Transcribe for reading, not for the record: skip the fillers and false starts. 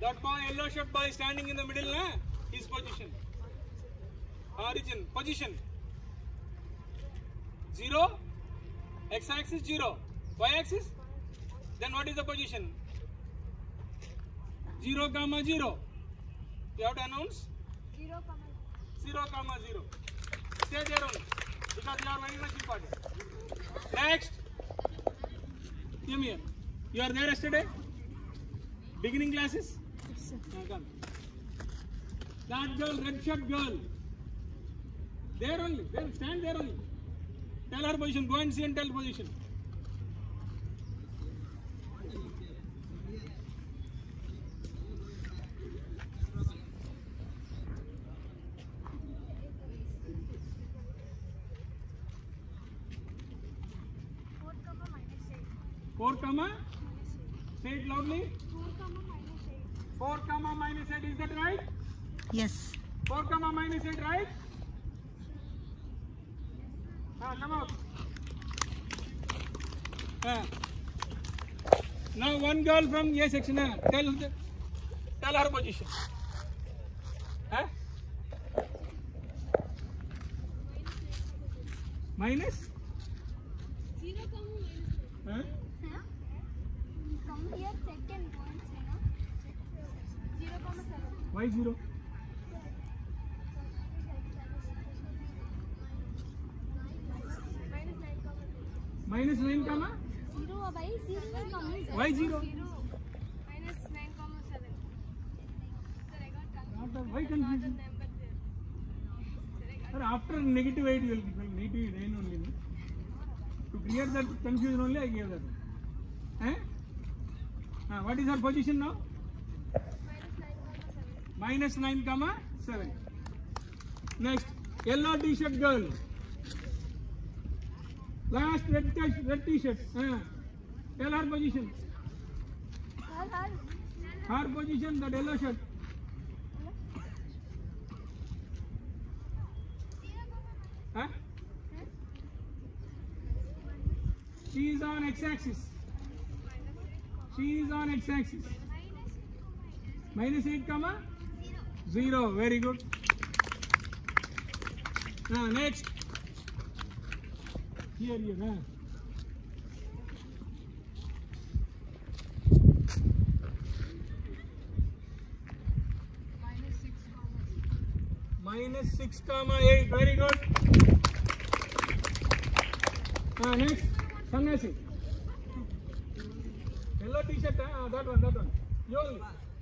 That boy, yellow shirt boy standing in the middle, na? His position. Origin, position. 0. X-axis 0. Y-axis. Then what is the position? 0, 0. You have to announce 0, 0, 0. Stay there only because you are very much important. Next. Come here. You are there yesterday? Beginning classes? Yes, sir. Come. That girl, red shirt girl. There only. There, stand there only. Tell her position. Go and see and tell position. Four comma. Say it loudly. 4 comma minus 8. Is that right? Yes. 4 comma minus 8, right? Come out. Now one girl from A section. Tell her position. Minus? 0, Huh? Come here, second point, 0, 7. Why 0? Minus 9 comma? 0 by 0 will come. Why 0? Minus 9, 7. Sir, I got confused. Why confusion? Sir, after negative 8 you will give negative 9 only. To clear that confusion only I gave that. What is our position now? Minus 9, 7. Minus 9 7. Next, yellow t-shirt girl. Last red t-shirt. Tell her position. Her position, the yellow shirt. She is on x-axis. She is on x-axis. Minus 8 comma 0. Very good. Next. Here. Minus 6 comma 8. Very good. Next. Sannyasi. Yellow t-shirt. That one. You only.